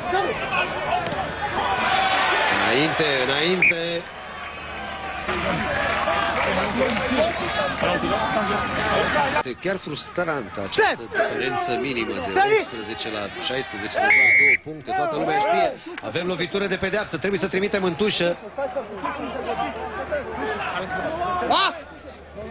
Înainte. Este chiar frustrant această diferență minimă de 18 la 16, de 2 puncte. Toată lumea știe. Avem lovitură de pedeapsă. Trebuie să trimitem în tușă.